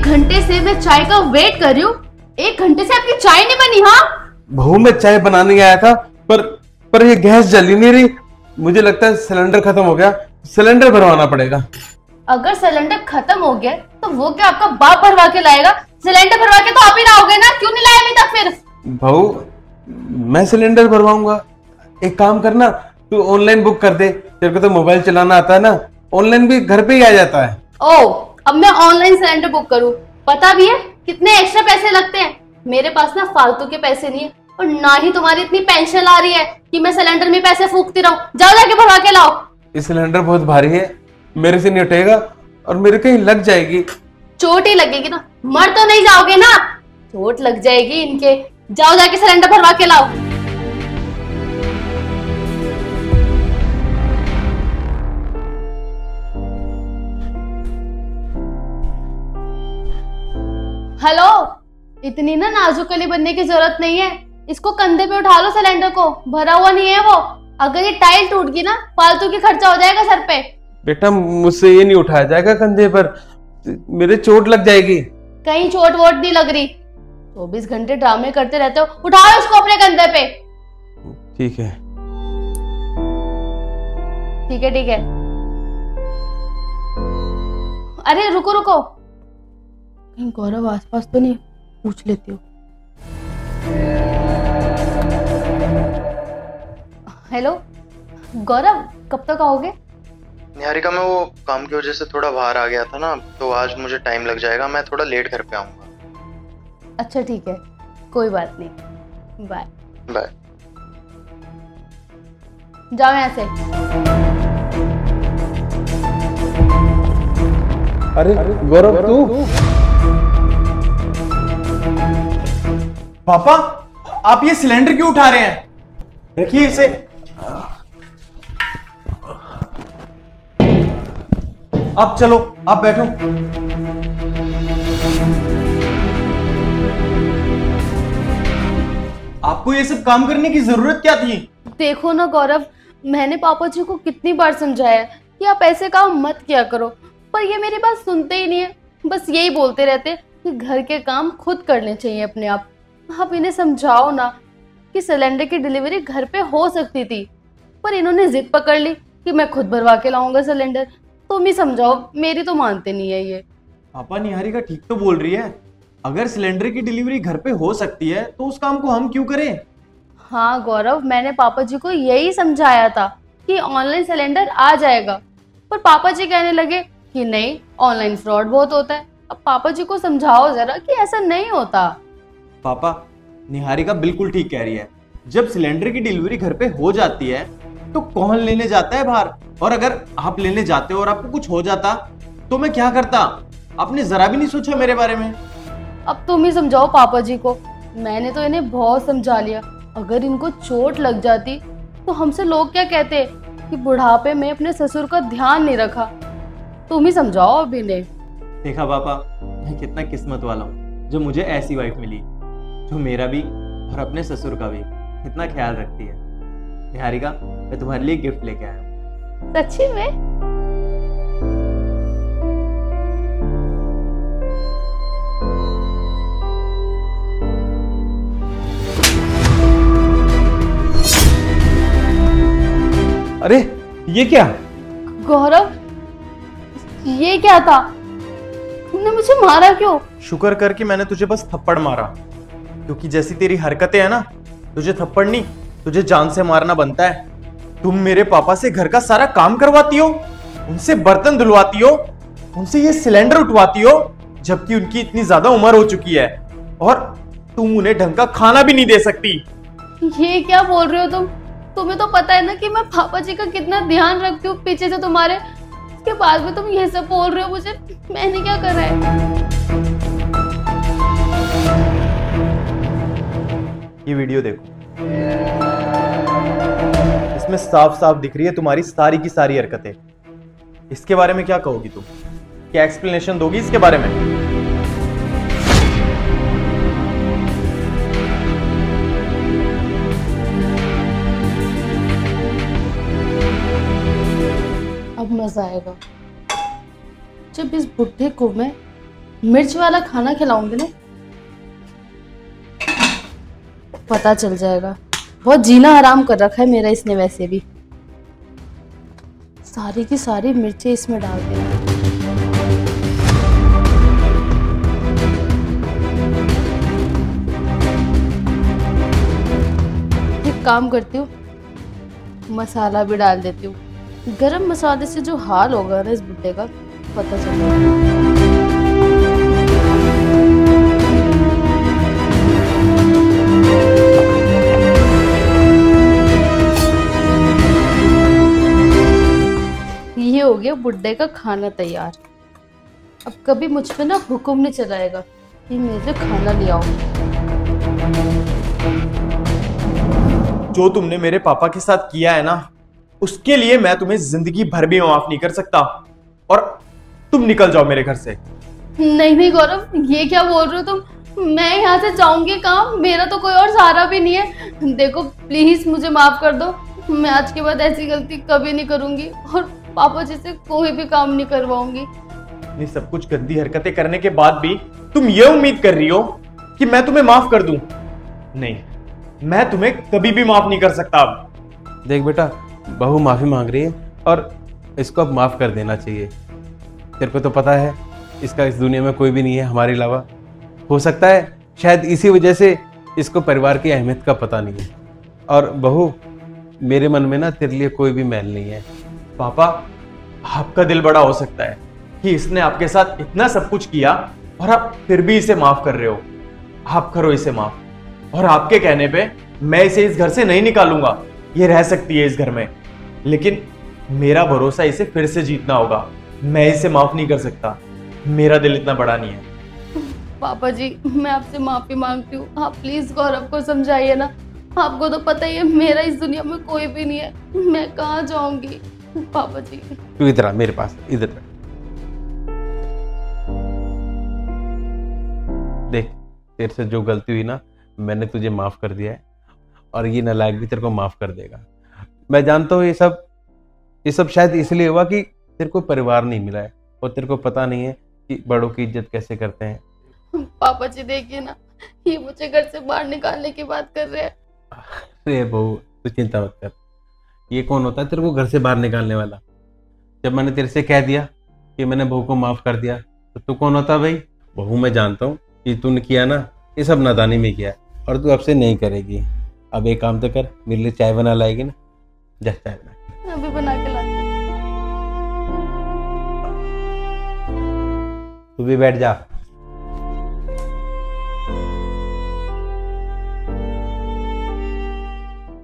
1 घंटे से मैं चाय का वेट कर रही हूँ, 1 घंटे से आपकी चाय नहीं बनी। हाँ बहू, मैं चाय बनाने आया था, पर ये गैस जल ही नहीं रही। मुझे लगता है सिलेंडर खत्म हो गया, सिलेंडर भरवाना पड़ेगा। अगर सिलेंडर खत्म हो गया तो वो क्या आपका बाप भरवा के लाएगा? सिलेंडर भरवा के तो आप ही लाओगे ना, क्यों नहीं लाए अभी तक फिर? बहू, मैं सिलेंडर भरवाऊंगा? एक काम करना, तू ऑनलाइन बुक कर दे, तेरे को तो मोबाइल चलाना आता है ना, ऑनलाइन भी घर पे ही आ जाता है। ओह, अब मैं ऑनलाइन सिलेंडर बुक करूं? पता भी है कितने एक्स्ट्रा पैसे लगते हैं? मेरे पास ना फालतू के पैसे नहीं है, और ना ही तुम्हारी इतनी पेंशन आ रही है कि मैं सिलेंडर में पैसे फूकती रहूं। जाओ जाके भरवा के लाओ। ये सिलेंडर बहुत भारी है, मेरे से नहीं उठेगा, और मेरे कहीं लग जाएगी। चोट ही लगेगी ना, मर तो नहीं जाओगे ना? चोट लग जाएगी इनके। जाओ जाके सिलेंडर भरवा के लाओ। हेलो, इतनी ना नाजुकली बनने की जरूरत नहीं है। इसको कंधे पे उठा लो, सिलेंडर को, भरा हुआ नहीं है वो। अगर ये टाइल टूट गई ना, फालतू की खर्चा हो जाएगा सर पे। बेटा, मुझसे ये नहीं उठाया जाएगा कंधे पर, मेरे चोट लग जाएगी। कहीं चोट वोट नहीं लग रही, 24 घंटे ड्रामे करते रहते हो। उठाओ इसको अपने कंधे पे। ठीक है ठीक है ठीक है। अरे रुको रुको, कहीं गौरव आसपास तो नहीं? पूछ लेती हूँ। हेलो गौरव, कब तक आओगे? निहारिका, मैं वो काम की वजह से थोड़ा बाहर आ गया था ना, तो आज मुझे टाइम लग जाएगा। मैं थोड़ा लेट घर पे आऊंगा। अच्छा ठीक है, कोई बात नहीं, बाय बाय। जाओ यहाँ से। अरे गौरव, तू? पापा, आप ये सिलेंडर क्यों उठा रहे हैं? रखिए इसे। अब चलो, आप बैठो। आपको ये सब काम करने की जरूरत क्या थी? देखो ना गौरव, मैंने पापा जी को कितनी बार समझाया कि आप ऐसे काम मत किया करो, पर ये मेरी बात सुनते ही नहीं है। बस यही बोलते रहते कि घर के काम खुद करने चाहिए अपने आप। आप इन्हें समझाओ ना कि सिलेंडर की डिलीवरी घर पे हो सकती थी, पर इन्होंने जिद पकड़ ली कि मैं खुद भरवा के लाऊंगा सिलेंडर। तुम ही समझाओ, मेरी तो मानते नहीं है ये। पापा, निहारिका ठीक तो बोल रही है। अगर सिलेंडर की डिलीवरी घर पे हो सकती है तो उस काम को हम क्यों करें? हाँ गौरव, मैंने पापा जी को यही समझाया था कि ऑनलाइन सिलेंडर आ जाएगा, पर पापा जी कहने लगे कि नहीं, ऑनलाइन फ्रॉड बहुत होता है। अब पापा जी को समझाओ जरा कि ऐसा नहीं होता। पापा, निहारिका बिल्कुल ठीक कह रही है। जब सिलेंडर की डिलीवरी घर पे हो जाती है तो कौन लेने जाता है बाहर? और अगर आप लेने जाते हो और आपको कुछ हो जाता तो मैं क्या करता? आपने जरा भी नहीं सोचा मेरे बारे में? अब तुम ही समझाओ पापा जी को। मैंने तो इन्हें बहुत समझा लिया। अगर इनको चोट लग जाती तो हमसे लोग क्या कहते कि बुढ़ापे में अपने ससुर का ध्यान नहीं रखा। तुम ही समझाओ अब इन्हें। देखा पापा, मैं कितना किस्मत वाला हूँ जो मुझे ऐसी वाइफ मिली, जो मेरा भी और अपने ससुर का भी इतना ख्याल रखती है। निहारिका, मैं तुम्हारे लिए गिफ्ट लेके आया हूँ। सच्ची में? अरे ये क्या? गौरव, ये क्या था? तुमने मुझे मारा क्यों? शुक्र कर कि मैंने तुझे बस थप्पड़ मारा, क्योंकि जैसी तेरी हरकतें हैं ना, तुझे थप्पड़ नहीं, तुझे जान से मारना बनता है। तुम मेरे पापा से घर का सारा काम करवाती हो, उनसे बर्तन धुलवाती हो, उनसे ये सिलेंडर उठवाती हो, जबकि उनकी इतनी ज्यादा उम्र हो चुकी है, और तुम उन्हें ढंग का खाना भी नहीं दे सकती। ये क्या बोल रहे हो तुम? तुम्हें तो पता है ना कि मैं पापा जी का कितना ध्यान रखती हूँ पीछे से तुम्हारे। इसके बाद में तुम ये सब बोल रहे हो मुझे? मैंने क्या करा है? ये वीडियो देखो, इसमें साफ साफ दिख रही है तुम्हारी सारी की सारी हरकतें। इसके बारे में क्या कहोगी तुम? क्या एक्सप्लेनेशन दोगी इसके बारे में? अब मजा आएगा जब इस बुढ़े को मैं मिर्च वाला खाना खिलाऊंगी ना, पता चल जाएगा। बहुत जीना हराम कर रखा है मेरा इसने वैसे भी। सारी की सारी मिर्चें इसमें डाल देना। एक काम करती हूँ, मसाला भी डाल देती हूँ। गरम मसाले से जो हाल होगा ना इस बुड्ढे का, पता चलेगा। ये हो गया बुड्ढे का खाना तैयार। अब कभी मुझ पे ना हुक्म नहीं चलाएगा कि मेरे खाना ले आओ। जो तुमने मेरे पापा के साथ किया है ना, उसके लिए मैं तुम्हें जिंदगी भर भी माफ नहीं कर सकता। और तुम निकल जाओ मेरे घर से। नहीं नहीं गौरव, ये क्या बोल रहे हो तुम? मैं यहाँ से जाऊंगी कहाँ? मेरा तो कोई और सहारा भी नहीं है। देखो प्लीज मुझे माफ कर दो। मैं आज के बाद ऐसी गलती कभी नहीं करूंगी और पापा जी से कोई भी काम नहीं करवाऊंगी। ये सब कुछ गंदी हरकतें करने के बाद भी तुम ये उम्मीद कर रही हो कि मैं तुम्हें माफ कर दूं? नहीं, मैं तुम्हें कभी भी माफ नहीं कर सकता। अब देख बेटा, बहू माफी मांग रही है और इसको अब माफ कर देना चाहिए। तेरे को तो पता है इसका इस दुनिया में कोई भी नहीं है हमारे अलावा। हो सकता है शायद इसी वजह से इसको परिवार की अहमियत का पता नहीं है। और बहू, मेरे मन में ना तेरे लिए कोई भी मैल नहीं है। पापा, आपका दिल बड़ा हो सकता है कि इसने आपके साथ इतना सब कुछ किया और आप फिर भी इसे माफ कर रहे हो। आप करो इसे माफ। और आपके कहने पे मैं इसे इस घर से नहीं निकालूंगा। ये रह सकती है इस घर में, लेकिन मेरा भरोसा इसे फिर से जीतना होगा। मैं इसे माफ नहीं कर सकता। मेरा दिल इतना बड़ा नहीं है। पापा जी, मैं आपसे माफी मांगती हूँ। आप प्लीज गौरव को समझाइए ना। आपको तो पता ही है मेरा इस दुनिया में कोई भी नहीं है। मैं कहाँ जाऊंगी पापा जी? तू इधर आ मेरे पास, इधर आ। देख, तेरे से जो गलती हुई ना, मैंने तुझे माफ कर दिया है और ये नालायक भी तेरे को माफ कर देगा। मैं जानता हूँ ये सब शायद इसलिए हुआ कि तेरे को परिवार नहीं मिला है और तेरे को पता नहीं है कि बड़ों की इज्जत कैसे करते हैं। पापा जी देखिए ना, ये मुझे घर से बाहर निकालने की बात कर रहे हैं। अरे बहू, तू चिंता मत कर। ये कौन होता है तेरे को घर से बाहर निकालने वाला? जब मैंने तेरे से कह दिया कि मैंने बहू को माफ कर दिया, तो तू कौन होता भाई? बहू, मैं जानता हूँ कि तूने किया ना, ये सब नादानी में किया और तू अब से नहीं करेगी। अब एक काम तो कर, मेरे लिए चाय बना लाएगी ना? जा चाय बना। अभी बना के लाती हूँ। तू भी बैठ जा।